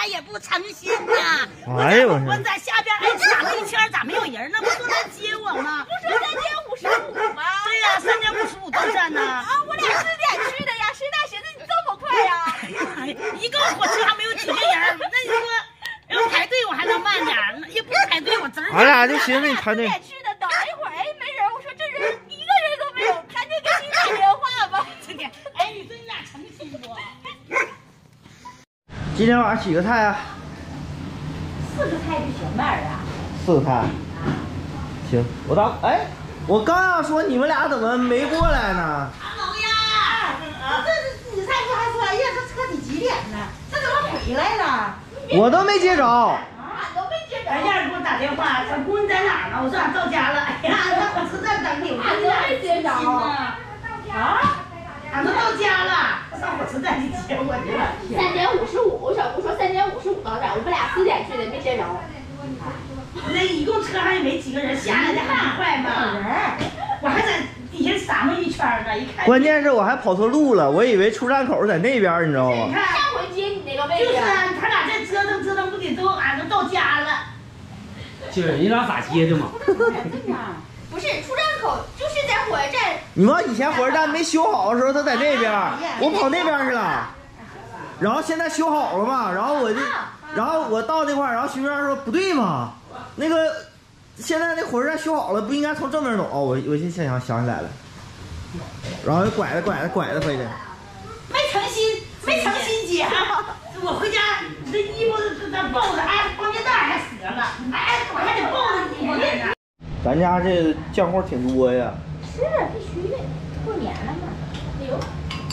来也不诚心呐！ 哎呦我在下边哎转了一圈，咋没有人呢？不都来接我吗？ 不是3:55吗？ 对呀，3:55到站呢。 啊，我俩4点去的呀，谁哪寻思你这么快呀？ 哎呀，一个火车还没有几个人，那你说要排队我还能慢点，也不排队我滋儿。 俺俩就寻思你排队。 4点去的，等了一会儿，哎，没人。我说这人一个人都没有，赶紧给你打电话吧。 这点，哎，你说你俩诚心不？ 今天晚上几个菜啊 4个菜就行呗，儿啊。 ？4个菜。行，我到。哎，我刚要说你们俩怎么没过来呢？ 阿龙呀，这你才说还说，哎呀，这车得几点呢？这怎么回来了？ 我都没接着。 俺都没接着。 人家给我打电话，小姑你在哪呢？我说俺到家了。哎呀，在火车站等你。 俺都没接着。 啊？俺都到家了，上火车站去接我去了。 3:55，小姑说3:55到站，我们俩4点去的，没接着。 那一共车上也没几个人，下来的还很快嘛。我还在底下撒么一圈呢，一看。 关键是我还跑错路了，我以为出站口在那边，你知道吗？ 你看， 上回接你那个位置。 就是啊，他俩这折腾折腾，不得都俺都到家了。 就是你俩咋接的嘛？ 不是出站口，就是在火车站。 你们以前火车站没修好的时候，他在那边，我跑那边去了。然后现在修好了嘛，然后我到那块儿，然后徐员说不对嘛，那个现在那火车站修好了，不应该从正面走。哦，我现在想起来了，然后拐着回去。 没诚心接。我回家这衣服这抱着，哎，光肩带还折了，哎，我还得抱着衣服呢。 咱家这酱货挺多呀。 是必须的，过年了嘛。哎呦。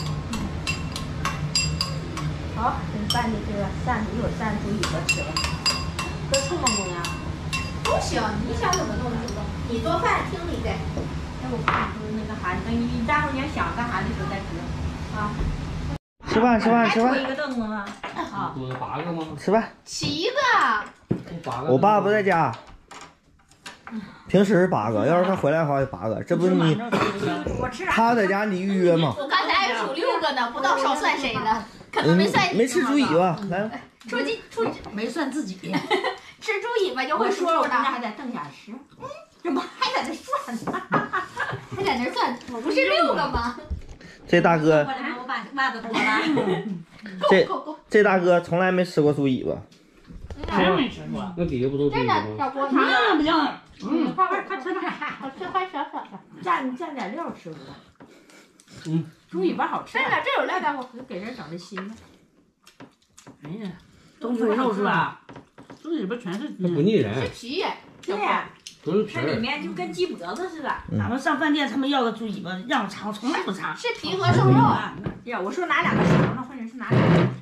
好，你拌的这个扇子一会儿扇猪尾巴吃了，搁醋吗，姑娘？都行，你想怎么弄就弄。你做饭听你的。那我看你那个啥，等你待会儿你要想干啥的时候再吃啊。 吃饭。 多一个凳子吗？ 啊，多8个吗？ 吃饭。 7个。 8个。 我爸不在家。平时是8个，要是他回来的话就8个。这不你他在家你预约吗？ 我刚才还数6个呢，不知道少算谁了，可能没算。 没吃猪尾巴，来。 出没算自己。 吃猪尾巴就会数数的。 还在凳下吃，这不还在那算呢？ 还在那算，不是6个吗？ 这大哥， 我把袜子脱了。 这大哥从来没吃过猪尾巴。 真没吃过。那底下不都猪尾巴吗？ 小锅那不行。 快吃吧，好吃，快小的。 蘸点料吃不？猪尾巴好吃。 这有料大伙， 给人整的新的。 哎呀，东北肉是吧？这里边全是它不腻人。 是皮。 对。 都是皮它里面就跟鸡脖子似的。 咱们上饭店，他们要个猪尾巴，让我尝，从来不尝。 是皮和瘦肉。 呀，我说拿2个熟呢，或者是拿2个。